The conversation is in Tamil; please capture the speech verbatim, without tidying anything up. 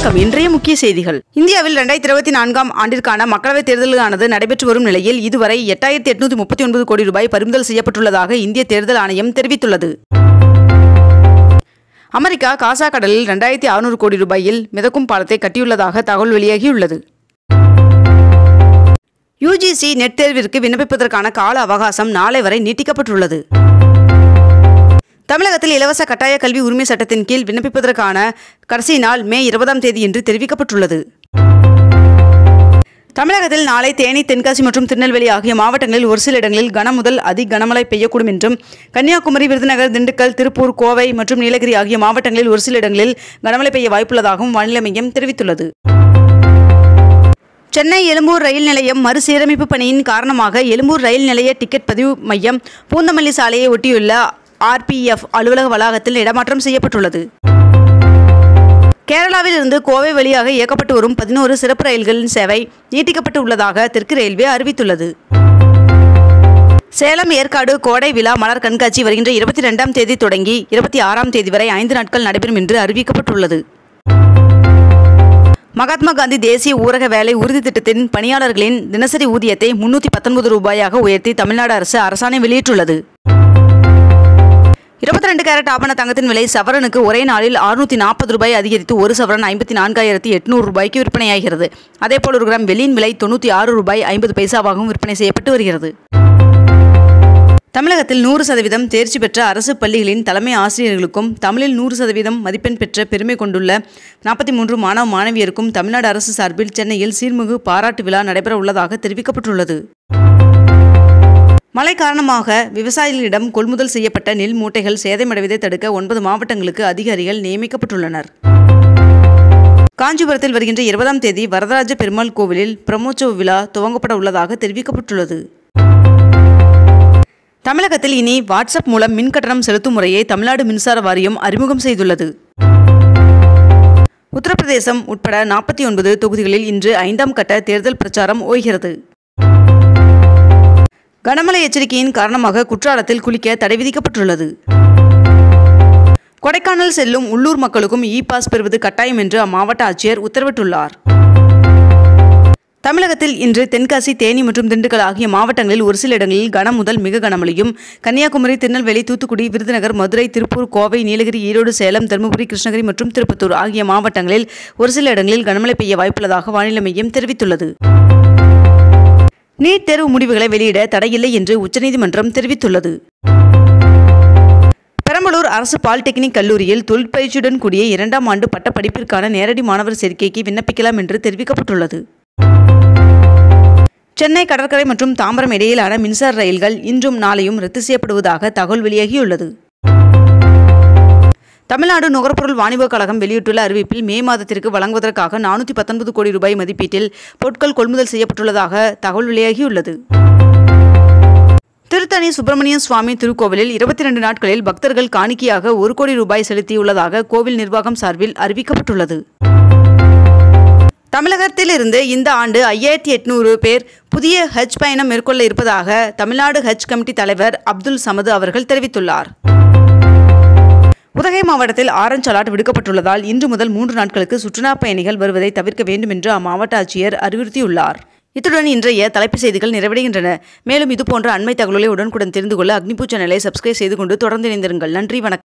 வணக்கம். இன்றைய முக்கிய செய்திகள். இந்தியாவில் இரண்டாயிரத்தி இருபத்தி நான்காம் ஆண்டிற்கான மக்களவைத் தேர்தலானது நடைபெற்று வரும் நிலையில் இதுவரை எட்டாயிரத்தி எட்நூத்தி முப்பத்தி ஒன்பது கோடி ரூபாய் பறிமுதல் செய்யப்பட்டுள்ளதாக இந்திய தேர்தல் ஆணையம் தெரிவித்துள்ளது. அமெரிக்கா காசா கடலில் இரண்டாயிரத்தி அறுநூறு கோடி ரூபாயில் மிதக்கும் பாலத்தை கட்டியுள்ளதாக தகவல் வெளியாகியுள்ளது. யுஜிசி நெட் தேர்விற்கு விண்ணப்பிப்பதற்கான கால அவகாசம் நாளை வரை நீட்டிக்கப்பட்டுள்ளது. தமிழகத்தில் இலவச கட்டாய கல்வி உரிமை சட்டத்தின் கீழ் விண்ணப்பிப்பதற்கான கடைசி நாள் மே இருபதாம் தேதி என்று தெரிவிக்கப்பட்டுள்ளது. தமிழகத்தில் நாளை தேனி, தென்காசி மற்றும் திருநெல்வேலி ஆகிய மாவட்டங்களில் ஒரு சில இடங்களில் கன முதல் அதி கனமழை பெய்யக்கூடும் என்றும், கன்னியாகுமரி, விருதுநகர், திண்டுக்கல், திருப்பூர், கோவை மற்றும் நீலகிரி ஆகிய மாவட்டங்களில் ஒரு சில இடங்களில் கனமழை பெய்ய வாய்ப்புள்ளதாகவும் வானிலை மையம் தெரிவித்துள்ளது. சென்னை எழும்பூர் ரயில் நிலையம் மறுசீரமைப்பு பணியின் காரணமாக எழும்பூர் ரயில் நிலைய டிக்கெட் பதிவு மையம் பூந்தமல்லி சாலையை ஒட்டியுள்ள ஆர் பி எஃப் அலுவலக வளாகத்தில் இடமாற்றம் செய்யப்பட்டுள்ளது. கேரளாவில் இருந்து கோவை வழியாக இயக்கப்பட்டு வரும் பதினோரு சிறப்பு ரயில்களின் சேவை நீட்டிக்கப்பட்டு உள்ளதாக தெற்கு ரயில்வே அறிவித்துள்ளது. சேலம் ஏற்காடு கோடை விழா மலர் கண்காட்சி வருகின்ற இருபத்தி இரண்டாம் தேதி தொடங்கி இருபத்தி ஆறாம் தேதி வரை ஐந்து நாட்கள் நடைபெறும் என்று அறிவிக்கப்பட்டுள்ளது. மகாத்மா காந்தி தேசிய ஊரக வேலை உறுதி திட்டத்தின் பணியாளர்களின் தினசரி ஊதியத்தை முன்னூற்றி பத்தொன்பது ரூபாயாக உயர்த்தி தமிழ்நாடு அரசு அரசாணை வெளியிட்டுள்ளது. இருபத்தி ரெண்டு கேரட் ஆபண தங்கத்தின் விலை சவரனுக்கு ஒரே நாளில் அறுநூற்றி நாற்பது ரூபாய் அதிகரித்து ஒரு சவரன் ஐம்பத்தி நான்காயிரத்தி எட்நூறு ரூபாய்க்கு விற்பனையாகிறது. அதேபோல் ஒரு கிராம் வெள்ளியின் விலை தொண்ணூற்றி ஆறு ரூபாய் ஐம்பது பைசாவாகவும் விற்பனை செய்யப்பட்டு வருகிறது. தமிழகத்தில் நூறு சதவீதம் தேர்ச்சி பெற்ற அரசு பள்ளிகளின் தலைமை ஆசிரியர்களுக்கும் தமிழில் நூறு சதவீதம் மதிப்பெண் பெற்ற பெருமை கொண்டுள்ள நாற்பத்தி மூன்று மாணவ மாணவியருக்கும் தமிழ்நாடு அரசு சார்பில் சென்னையில் சீர்மிகு பாராட்டு விழா நடைபெற உள்ளதாக தெரிவிக்கப்பட்டுள்ளது. மழை காரணமாக விவசாயிகளிடம் கொள்முதல் செய்யப்பட்ட நெல் மூட்டைகள் சேதமடைவதை தடுக்க ஒன்பது மாவட்டங்களுக்கு அதிகாரிகள் நியமிக்கப்பட்டுள்ளனர். காஞ்சிபுரத்தில் வருகின்ற இருபதாம் தேதி வரதராஜ பெருமாள் கோவிலில் பிரம்மோற்சவ விழா துவங்கப்பட உள்ளதாக தெரிவிக்கப்பட்டுள்ளது. தமிழகத்தில் இனி வாட்ஸ்அப் மூலம் மின்கட்டணம் செலுத்தும் முறையை தமிழ்நாடு மின்சார வாரியம் அறிமுகம் செய்துள்ளது. உத்தரப்பிரதேசம் உட்பட நாற்பத்தி ஒன்பது தொகுதிகளில் இன்று ஐந்தாம் கட்ட தேர்தல் பிரச்சாரம் ஓய்கிறது. கனமழை எச்சரிக்கையின் காரணமாக குற்றாலத்தில் குளிக்க தடை விதிக்கப்பட்டுள்ளது. கொடைக்கானல் செல்லும் உள்ளூர் மக்களுக்கும் இ பாஸ் பெறுவது கட்டாயம் என்று அம்மாவட்ட ஆட்சியர் உத்தரவிட்டுள்ளார். தமிழகத்தில் இன்று தென்காசி, தேனி மற்றும் திண்டுக்கல் ஆகிய மாவட்டங்களில் ஒரு சில இடங்களில் கன முதல் மிக கனமழையும், கன்னியாகுமரி, திருநெல்வேலி, தூத்துக்குடி, விருதுநகர், மதுரை, திருப்பூர், கோவை, நீலகிரி, ஈரோடு, சேலம், தருமபுரி, கிருஷ்ணகிரி மற்றும் திருப்பத்தூர் ஆகிய மாவட்டங்களில் ஒரு சில இடங்களில் கனமழை பெய்ய வாய்ப்புள்ளதாக வானிலை மையம் தெரிவித்துள்ளது. நீட் தேர்வு முடிவுகளை வெளியிட தடையில்லை என்று உச்சநீதிமன்றம் தெரிவித்துள்ளது. பெரம்பலூர் அரசு பாலிடெக்னிக் கல்லூரியில் தொழிற்பயிற்சியுடன் கூடிய இரண்டாம் ஆண்டு பட்டப்படிப்பிற்கான நேரடி மாணவர் சேர்க்கைக்கு விண்ணப்பிக்கலாம் என்று தெரிவிக்கப்பட்டுள்ளது. சென்னை கடற்கரை மற்றும் தாம்பரம் இடையிலான மின்சார ரயில்கள் இன்றும் நாளையும் ரத்து செய்யப்படுவதாக தகவல் வெளியாகியுள்ளது. தமிழ்நாடு நுகர்பொருள் வாணிபக் கழகம் வெளியிட்டுள்ள அறிவிப்பில் மே மாதத்திற்கு வழங்குவதற்காக நானூற்றி பத்தொன்பது கோடி ரூபாய் மதிப்பீட்டில் பொருட்கள் கொள்முதல் செய்யப்பட்டுள்ளதாக தகவல் வெளியாகியுள்ளது. திருத்தணி சுப்பிரமணிய சுவாமி திருக்கோவிலில் இருபத்தி இரண்டு நாட்களில் பக்தர்கள் காணிக்கையாக ஒரு கோடி ரூபாய் செலுத்தியுள்ளதாக கோவில் நிர்வாகம் சார்பில் அறிவிக்கப்பட்டுள்ளது. தமிழகத்தில் இருந்து இந்த ஆண்டு ஐயாயிரத்தி எட்நூறு பேர் புதிய ஹஜ் பயணம் மேற்கொள்ள இருப்பதாக தமிழ்நாடு ஹஜ் கமிட்டி தலைவர் அப்துல் சமது அவர்கள் தெரிவித்துள்ளார். உதகை மாவட்டத்தில் ஆரஞ்ச் அலர்ட் விடுக்கப்பட்டுள்ளதால் இன்று முதல் மூன்று நாட்களுக்கு சுற்றுலா பயணிகள் வருவதை தவிர்க்க வேண்டும் என்று அம்மாவட்ட ஆட்சியர் அறிவுறுத்தியுள்ளார். இத்துடன் இன்றைய தலைப்புச் செய்திகள் நிறைவடைகின்றன. மேலும் இதுபோன்ற அண்மை தகவல்களை உடனுக்குடன் தெரிந்து கொள்ள அக்னிபூ சேனலை சப்ஸ்கிரைப் செய்து கொண்டு தொடர்ந்து இணைந்திருங்கள். நன்றி, வணக்கம்.